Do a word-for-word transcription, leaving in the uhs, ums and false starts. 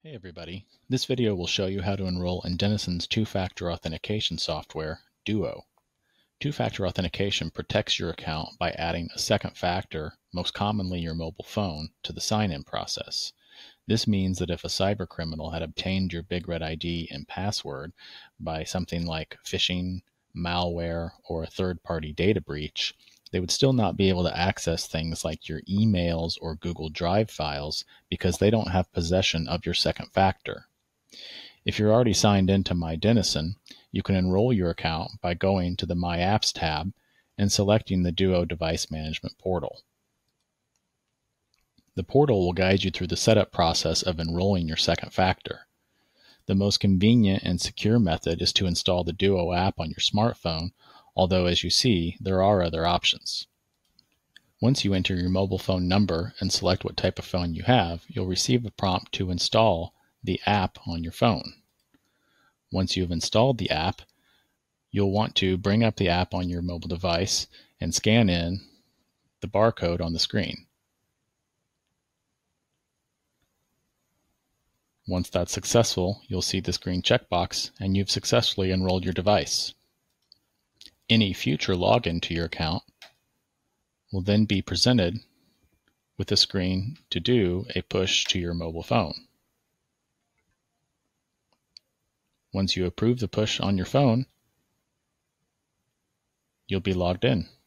Hey everybody, this video will show you how to enroll in Denison's two-factor authentication software, Duo. Two-factor authentication protects your account by adding a second factor, most commonly your mobile phone, to the sign-in process. This means that if a cybercriminal had obtained your Big Red I D and password by something like phishing, malware, or a third-party data breach, they would still not be able to access things like your emails or Google Drive files because they don't have possession of your second factor. If you're already signed into My Denison, you can enroll your account by going to the My Apps tab and selecting the Duo Device Management portal. The portal will guide you through the setup process of enrolling your second factor. The most convenient and secure method is to install the Duo app on your smartphone, although as you see, there are other options. Once you enter your mobile phone number and select what type of phone you have, you'll receive a prompt to install the app on your phone. Once you've installed the app, you'll want to bring up the app on your mobile device and scan in the barcode on the screen. Once that's successful, you'll see this green checkbox and you've successfully enrolled your device. Any future login to your account will then be presented with a screen to do a push to your mobile phone. Once you approve the push on your phone, you'll be logged in.